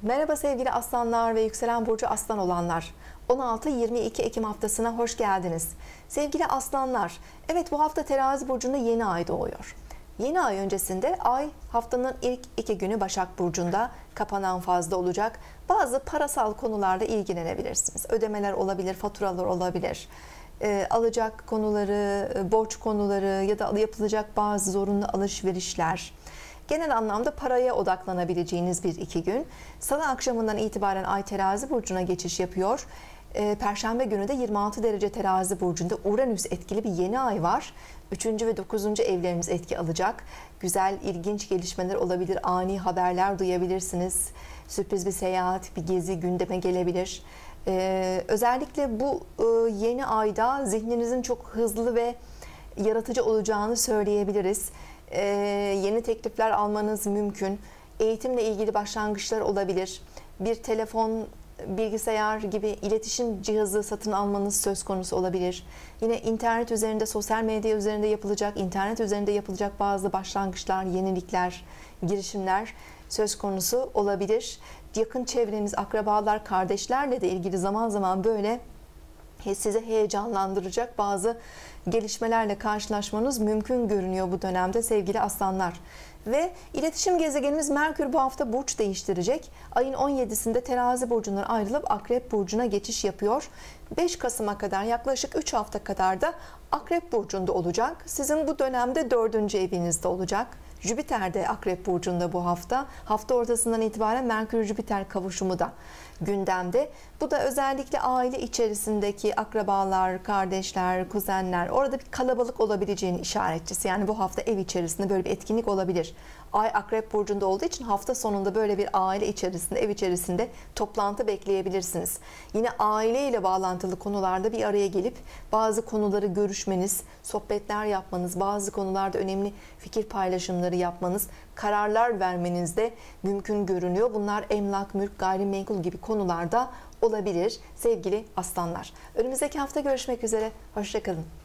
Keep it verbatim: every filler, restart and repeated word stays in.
Merhaba sevgili aslanlar ve yükselen burcu aslan olanlar. on altı yirmi iki Ekim haftasına hoş geldiniz. Sevgili aslanlar, evet bu hafta Terazi burcunda yeni ay doğuyor. Yeni ay öncesinde ay haftanın ilk iki günü Başak burcunda, kapanan fazla olacak. Bazı parasal konularla ilgilenebilirsiniz. Ödemeler olabilir, faturalar olabilir. E, alacak konuları, borç konuları ya da yapılacak bazı zorunlu alışverişler. Genel anlamda paraya odaklanabileceğiniz bir iki gün. Salı akşamından itibaren Ay Terazi burcuna geçiş yapıyor. Perşembe günü de yirmi altı derece Terazi burcunda Uranüs etkili bir yeni ay var. üçüncü ve dokuzuncu evleriniz etki alacak. Güzel, ilginç gelişmeler olabilir. Ani haberler duyabilirsiniz. Sürpriz bir seyahat, bir gezi gündeme gelebilir. Ee, özellikle bu e, yeni ayda zihninizin çok hızlı ve yaratıcı olacağını söyleyebiliriz. Ee, yeni teklifler almanız mümkün. Eğitimle ilgili başlangıçlar olabilir. Bir telefon, bilgisayar gibi iletişim cihazı satın almanız söz konusu olabilir. Yine internet üzerinde, sosyal medya üzerinde yapılacak, internet üzerinde yapılacak bazı başlangıçlar, yenilikler, girişimler söz konusu olabilir. Yakın çevreniz, akrabalar, kardeşlerle de ilgili zaman zaman böyle sizi heyecanlandıracak bazı gelişmelerle karşılaşmanız mümkün görünüyor bu dönemde sevgili aslanlar. Ve iletişim gezegenimiz Merkür bu hafta burç değiştirecek. Ayın on yedisinde Terazi burcundan ayrılıp Akrep burcuna geçiş yapıyor. beş Kasım'a kadar, yaklaşık üç hafta kadar da Akrep burcunda olacak. Sizin bu dönemde dördüncü evinizde olacak. Jüpiter de Akrep burcunda bu hafta. Hafta ortasından itibaren Merkür-Jüpiter kavuşumu da gündemde. Bu da özellikle aile içerisindeki akrabalar, kardeşler, kuzenler, orada bir kalabalık olabileceğinin işaretçisi. Yani bu hafta ev içerisinde böyle bir etkinlik olabilir. Ay Akrep burcunda olduğu için hafta sonunda böyle bir aile içerisinde, ev içerisinde toplantı bekleyebilirsiniz. Yine aile ile bağlantılı konularda bir araya gelip bazı konuları görüşmeniz, sohbetler yapmanız, bazı konularda önemli fikir paylaşımları yapmanız, kararlar vermeniz de mümkün görünüyor. Bunlar emlak, mülk, gayrimenkul gibi konularda olabilir sevgili aslanlar. Önümüzdeki hafta görüşmek üzere. Hoşça kalın.